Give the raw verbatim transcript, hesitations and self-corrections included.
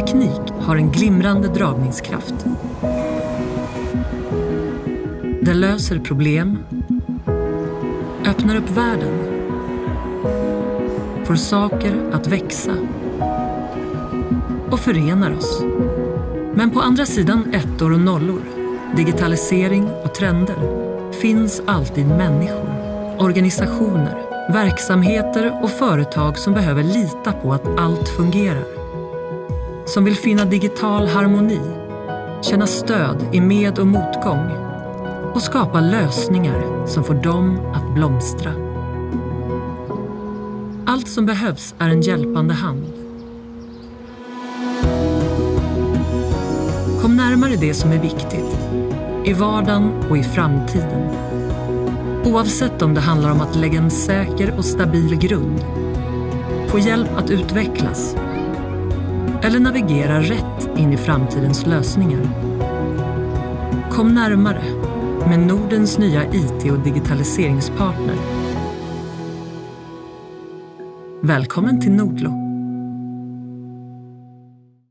teknik har en glimrande dragningskraft. Den löser problem, öppnar upp världen, får saker att växa och förenar oss. Men på andra sidan ettor och nollor, digitalisering och trender, finns alltid människor, organisationer, verksamheter och företag som behöver lita på att allt fungerar. Som vill finna digital harmoni, känna stöd i med- och motgång och skapa lösningar som får dem att blomstra. Allt som behövs är en hjälpande hand. Kom närmare det som är viktigt, i vardagen och i framtiden. Oavsett om det handlar om att lägga en säker och stabil grund, få hjälp att utvecklas eller navigera rätt in i framtidens lösningar. Kom närmare med Nordens nya I T- och digitaliseringspartner. Välkommen till Nordlo.